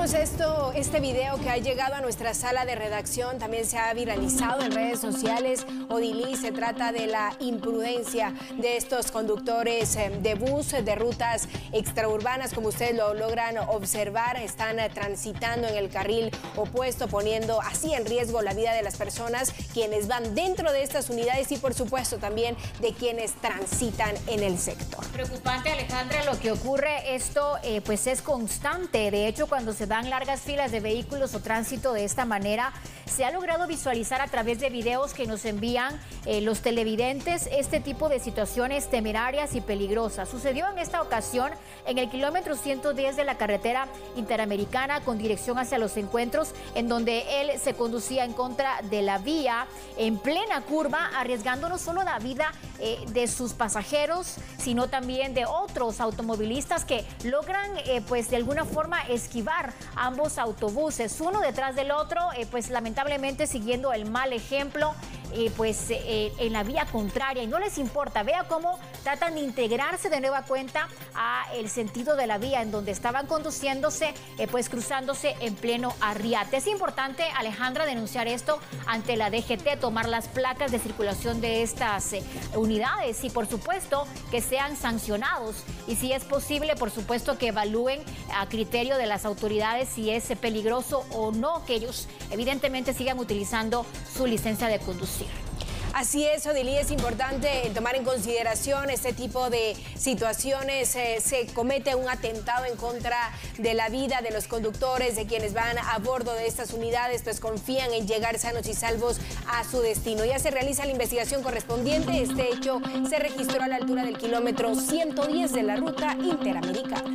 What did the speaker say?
Vemos este video que ha llegado a nuestra sala de redacción, también se ha viralizado en redes sociales. Odilí, se trata de la imprudencia de estos conductores de bus de rutas extraurbanas, como ustedes lo logran observar, están transitando en el carril opuesto, poniendo así en riesgo la vida de las personas quienes van dentro de estas unidades y por supuesto también de quienes transitan en el sector. Preocupante, Alejandra, lo que ocurre, esto pues es constante. De hecho, cuando se dan largas filas de vehículos o tránsito de esta manera, se ha logrado visualizar a través de videos que nos envían los televidentes este tipo de situaciones temerarias y peligrosas. Sucedió en esta ocasión en el kilómetro 110 de la carretera interamericana con dirección hacia Los Encuentros, en donde él se conducía en contra de la vía en plena curva, arriesgando no solo la vida de sus pasajeros, sino también de otros automovilistas que logran pues de alguna forma esquivar ambos autobuses, uno detrás del otro, pues lamentablemente siguiendo el mal ejemplo en la vía contraria, y no les importa. Vea cómo tratan de integrarse de nueva cuenta a el sentido de la vía en donde estaban conduciéndose, pues cruzándose en pleno arriate. Es importante, Alejandra, denunciar esto ante la DGT, tomar las placas de circulación de estas unidades y por supuesto que sean sancionados, y si es posible, por supuesto que evalúen a criterio de las autoridades si es peligroso o no, que ellos evidentemente sigan utilizando su licencia de conducir. Así es, Odilí, es importante tomar en consideración este tipo de situaciones. Se comete un atentado en contra de la vida de los conductores, de quienes van a bordo de estas unidades, pues confían en llegar sanos y salvos a su destino. Ya se realiza la investigación correspondiente. Este hecho se registró a la altura del kilómetro 110 de la ruta interamericana.